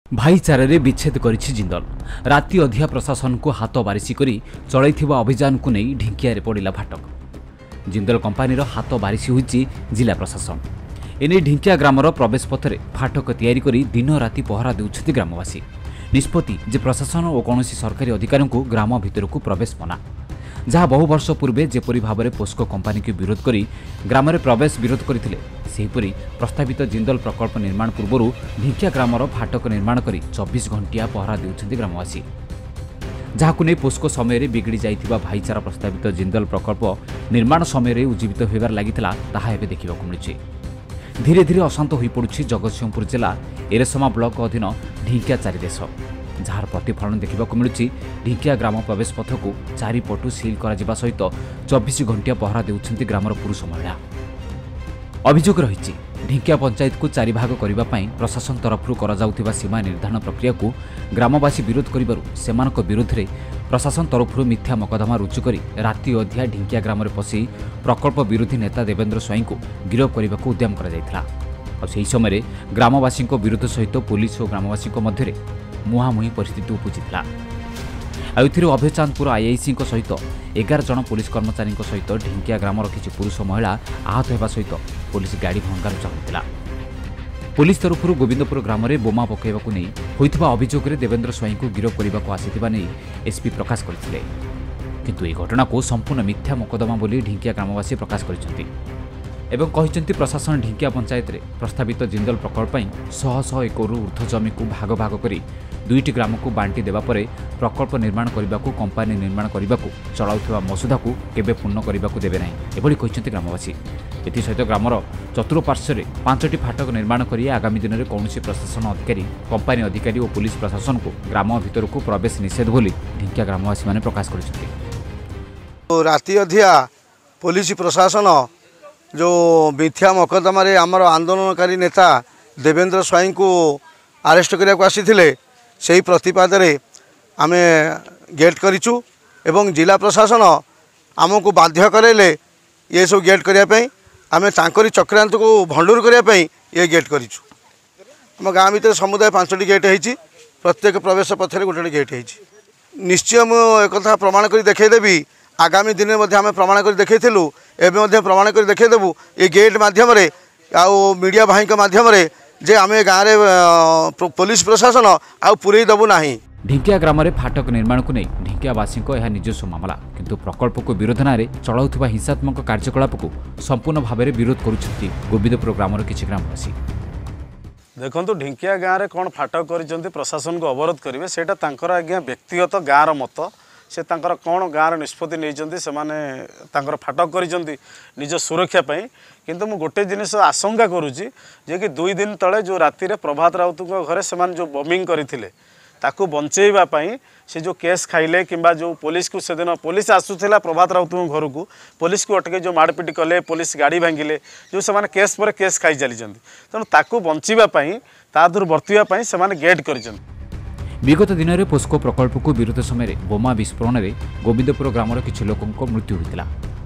भाईचारे विच्छेद करिछि जिंदल। राति अधिया प्रशासन को हाथ बारिशी करी चलैथिबा अभियान को नहीं ढिंकिया पड़ा फाटक। जिंदल कंपानी हाथ बारिशी होइछि जिला प्रशासन। एने ढिंकिया ग्रामर प्रवेश पथरे फाटक तैयारी करी दिन राति पहरा देउछथि ग्रामवासी। निष्पत्ति जे प्रशासन और कौनसी सरकारी अधिकारी को ग्राम भितर को प्रवेश मना, जहाँ बहु वर्ष पूर्वे जेपरी भाव में पोस्को कंपानी को विरोध करी ग्राम में प्रवेश विरोध करथिले, सेहीपरि प्रस्तावित जिंदल प्रकल्प निर्माण पूर्व ढिंकिया ग्रामर फाटक निर्माण करी 24 घंटिया पहरा देउछथि ग्रामवासी। जहां नहीं पोस्को समय बिगड़ी जाइथिबा भाईचारा प्रस्तावित जिंदल प्रकल्प निर्माण समय उज्जीवित होबार लागिथिला ताहा एबे देखिबाकु मिलुछि। धीरे धीरे अशांत हो पड़ुछि जगतसिंहपुर जिला एरेसमा ब्लॉक अधीन ढिंकिया चारिदेश, जार प्रतिफलन देखा मिलूँ। ढिंकिया ग्राम प्रवेश पथ को चारिपटु सिल करा सहित 24 घंटिया पहरा देउछन्ति ग्रामर पुरुष महिला। अभियोग रही ढिंकिया पंचायत को चारि भाग करने प्रशासन तरफ करा सीमा निर्धारण प्रक्रिया को ग्रामवासी विरोध करिबारु सेमानक विरोध में प्रशासन तरफ मिथ्या मकदमा रुजु करी राति अधिया ढिंकिया ग्राम में पशि प्रकल्प विरोधी नेता देवेंद्र स्वाई को गिरफ करने को उद्यम कर समय ग्रामवासी विरोध सहित पुलिस और ग्रामवासी मध्य मुहांमुही परिस्थिति उपजिला। अभय चांदपुर आईआईसी सहित 11 जन पुलिस कर्मचारी सहित ढिंकिया ग्रामर किसी पुरुष महिला आहत होगा सहित पुलिस गाड़ी भंगारुजा होता। पुलिस तरफ गोविंदपुर ग्राम में बोमा पकड़ाक नहीं होता अभियोग में देवेंद्र स्वाई को गिरफ करने को आसीथिबा नहीं एसपी प्रकाश करथिले, किंतु यह घटना को संपूर्ण मिथ्या मकदमा बोली ढिंकिया ग्रामवासी प्रकाश करिसेंति एवं कहिसेंति प्रशासन ढिंकिया पंचायत में प्रस्तावित जिंदल प्रकल्प शह शह एकड़ ऊर्ध्व जमी को भाग भाग करी 2टी ग्राम को बांटी देवा परे प्रकल्प निर्माण करने को कंपानी निर्माण करने को चलाउथिबा मसुदा को केबे पूर्ण करने को देवे नहीं एभली कहिसेंति ग्रामवासी। एसत ग्रामर चतुर्पार्श्व 5टी फाटक निर्माण कर आगामी दिन में कौन प्रशासन अधिकारी कंपानी अधिकारी और पुलिस प्रशासन को ग्राम भीतर को प्रवेश निषेध बोली ढिंकिया ग्रामवासी माने प्रकाश कर। राति अधिया पुलिस प्रशासन जो मिथ्या मकदमा आमर आंदोलनकारी नेता देवेंद्र स्वाई को अरेस्ट करने को आसी से प्रतिपाद आम गेट करूँ एवं जिला प्रशासन आमको बाध्य करेले ये सब गेट करने आम तांकरी चक्रांत को भंडूर करने ये गेट करूँ। आम गाँव भर समुदाय 5टी गेट होती, प्रत्येक प्रवेश पथरे गोटे गेट होती। निश्चय मुझे एक प्रमाण कर देखईदेवी आगामी दिन में आम प्रमाण कर देखलु एवं प्रमाण कर देखईदेवु ये गेट मध्यम मीडिया भाई मध्यम जे आम गाँव में पुलिस प्रशासन आउ पुरई देवु नहीं। ढिंकिया ग्राम में फाटक निर्माण को नहीं ढिंकियावासी यह निजस्व मामला, किंतु प्रकल्प को विरोध नारे चलाउथिबा हिंसात्मक कार्यकलाप को संपूर्ण भाव में विरोध करुछन्ति गोविंदपुर ग्रामर किछि ग्रामवासी। देखो ढिंकिया गाँव में कौन फाटक कर प्रशासन को अवरोध करेंगे सेटा तांकर आज्ञा व्यक्तिगत गाँव मत से तांकर कौन गाँव निष्पत्ति नहीं से फाटक कर निज सुरक्षा पाई। किंतु मु गोटे जिनिस आशंका करुच्ची जे कि 2 दिन तले जो राति प्रभात राउत घरे से जो बॉम्बिंग करथिले ताकू बंचेबा पाई से जो केस खाइले किंबा जो पुलिस को से दिन पुलिस आसुला प्रभात राउत घर को पुलिस को अटके जो मारपिट कले पुलिस गाड़ी भांगिले जो से केस पर केस खाई चली तेणु ताकू बंचीबाई तादूर बर्तवाई से गेट कर। विगत दिन में पोस्को प्रकल्प को विरोध समय बोमा विस्फोरण में गोविंदपुर ग्रामर किछि लोकंक मृत्यु होता,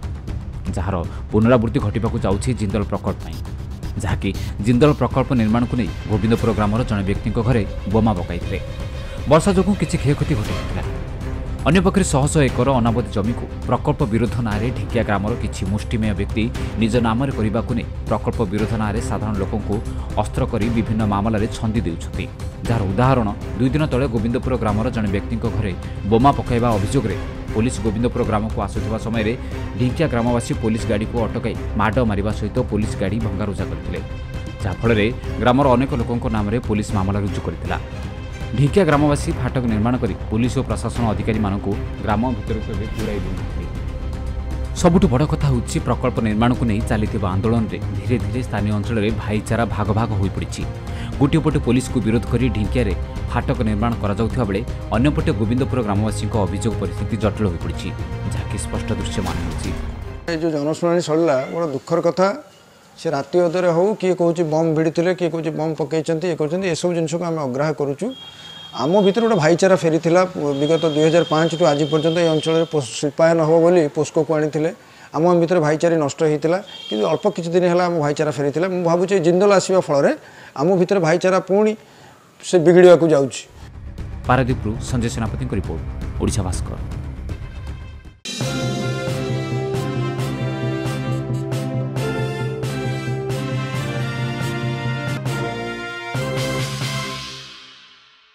जार पुनरावृत्ति घटवाक जाउछि जिंदल प्रकल्प जहाँकि जिंदल प्रकल्प निर्माण को नहीं गोविंदपुर ग्रामर जड़े व्यक्ति घरे बोमा पकाई वर्षा जो किसी क्षयक्षति घटी। अन्यपक्षे शह शह एकर अनाबद जमी को प्रकल्प विरोध ना ढिंकिया ग्रामर किछि मुष्टिमेय व्यक्ति निज नाम करने को नहीं प्रकल्प विरोध ना साधारण लोकों को अस्त्र कर विभिन्न मामलें छंदी देउछथि, जार उदाहरण 2 दिन तले गोविंदपुर ग्रामर जड़े व्यक्ति घरे बोमा पकाइबा अभियोग में पुलिस गोविंदपुर ग्राम को आसुवा समय ढिंकिया ग्रामवासी पुलिस गाड़ी को अटकाई माड़ मारिबा सहित पुलिस गाड़ी भंगारुजा करथिले, जहाँफल ग्रामर अनेक लोकों नाम पुलिस मामला रुजु करथिला। ढिंकिया ग्रामवासी फाटक निर्माण कर पुलिस और प्रशासन अधिकारी मानक ग्राम भीतर पूराई देते। सबुठ बड़ कथा होछि प्रकल्प निर्माण को नहीं चलता आंदोलन में धीरे धीरे स्थानीय अंचल में भाईचारा भाग भाग हो पड़ी। गोटे पटे पुलिस को विरोध कर ढिंकिया फाटक निर्माण करा बेले अन्यपटे गोविंदपुर ग्रामवासी अभियोग परिस्थिति जटिल हो पड़ी, जहाँकि स्पष्ट दृश्यमान हो। जो जनशुणी सड़ला बड़ा दुखर कथा से राति अधरे हो किए कौच बम भिड़ी किए कौच बम पकई ये सब जिन को आम अग्राह करुचु। आम भर गोटे भाईचारा फेरी विगत 2005 टू आज पर्यंत ये अंचल शिल्पायन हम बोली पोस्को को आनी आम भर भाईचारा नष्ट होता कि अल्प किसी दिन है आम भाईचारा फेरी मुझे भावुँ जिंदल आसवा फल आम भर भाईचारा पुणी से बिगड़वा को जाऊँ। पारादीपरू संजय सेनापति रिपोर्ट, ओडिशा भास्कर।